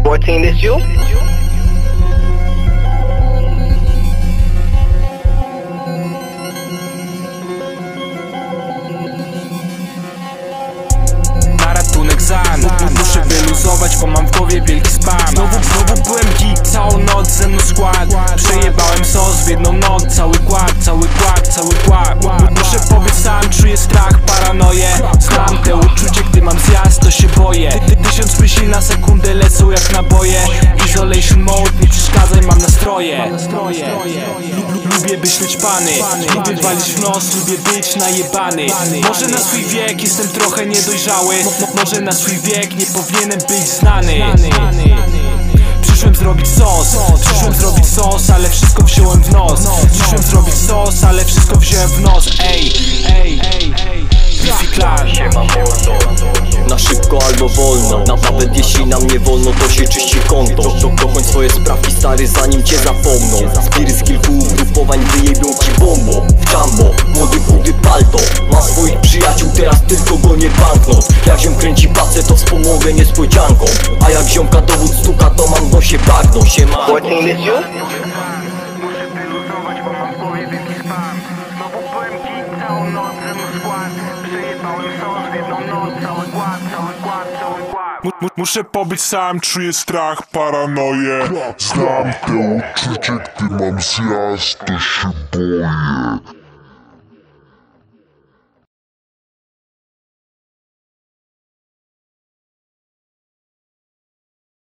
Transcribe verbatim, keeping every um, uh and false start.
fourteen, this you? Na ratunek zan, muszę wyluzować, bo mam w głowie wielki spam. Znowu, znowu byłem geek, całą noc ze mną skład. Przejebałem sos w jedną noc, cały kład, cały kład, cały kład. Muszę powiedzieć sam, czuję strach, paranoję. Znam te uczucie, gdy mam zjazd, to się boję. Tysiąc myśli na sekundę lecą jak naboje. Isolation mode, nie przeszkadzaj, mam nastroje. Lubię być pany, lubię walić w nos, lubię być najebany. Może na swój wiek jestem trochę niedojrzały, może na swój wiek nie powinienem być znany. Przyszłem zrobić sos, przyszłem zrobić sos, ale wszystko wziąłem w nos. Przyszłem zrobić sos, ale wszystko wziąłem w nos. Ej, ej, ej, Beefy Clan. Na szybko albo wolno, nawet jeśli nam nie wolno, to się czyści konto. Do, dokończ swoje sprawki, stary, zanim cię zapomną. Zbiry z kilku ugrupowań wyjebią ci bombo. W jumbo, młody chudy palto. Ma swoich przyjaciół, teraz tylko go nie banknot. Jak ziom kręci pacę, to wspomogę niespodzianką. A jak ziomka dowód stuka, to mam w nosie bagno. Siema. fourteen, this you? Muszę wyluzować, bo mam w głowie wielki spam. Znowu byłem geek, całą noc ze mną skład. Przejebałem sos w jedną noc, cały kład, cały kład, cały kład. Muszę pobyć sam, czuję strach, paranoję. Znam te uczucie, gdy mam zjazd, to się boję.